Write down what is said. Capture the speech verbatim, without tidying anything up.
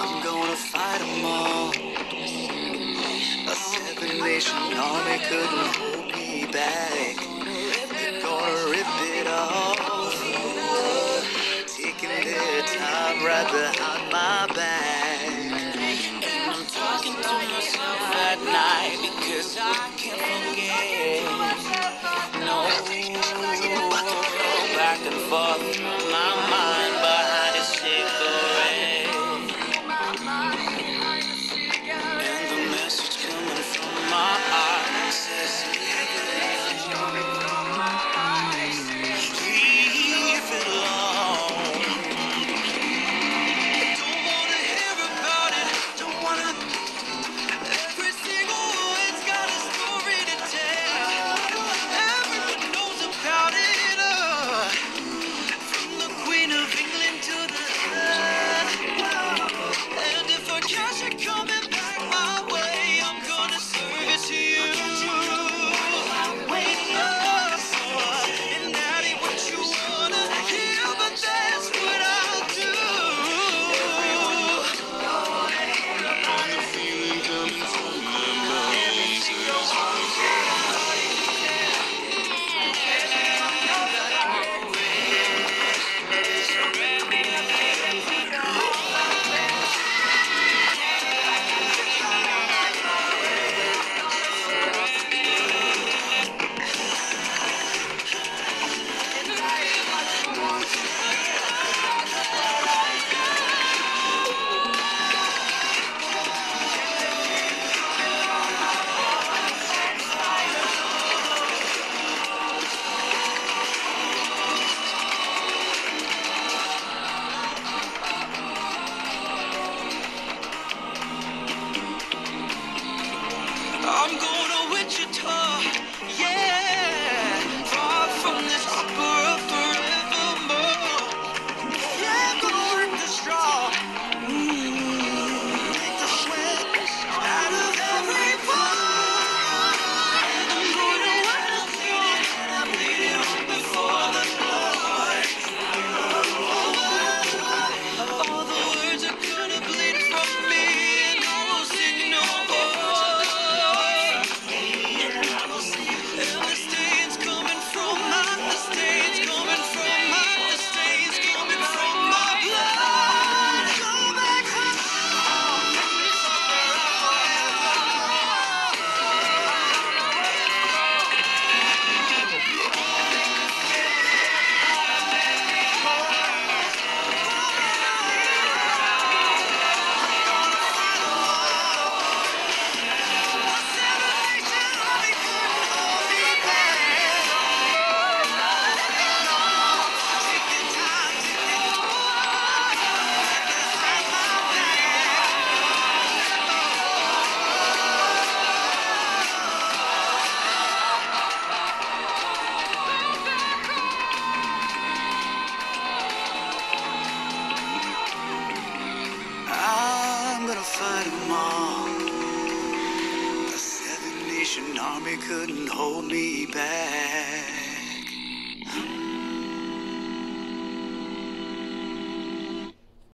I'm gonna fight them all. A seven-nation army couldn't hold me back. They're gonna rip it off, taking their time right behind my back. And I'm talking to myself at night because I can't forget. No, go back and forth through my mind behind a cigarette. And the message coming from my heart says, leave it alone. Don't wanna hear about it. Don't wanna. Every single one's got a story to tell. Everyone knows about it. Uh, from the Queen of England to the sun. And if a cash are coming back my way, I'm gonna serve it to you. Oh, and that ain't what you wanna hear, but that's what I'll do. And the feeling coming from my mind says, I'm going to Wichita, yeah, far from this opera forevermore. Yeah, I'm gonna work the straw, mm, take the sweat out of every pore. I'm going to work the straw, and I bleed it all before the Lord. All the words are gonna bleed from me, and I will sing no more. And the stains coming from my, the stains coming from my, the stains coming from my blood. Go back home. I'm gonna fight them all. The seven-nation army couldn't hold me back.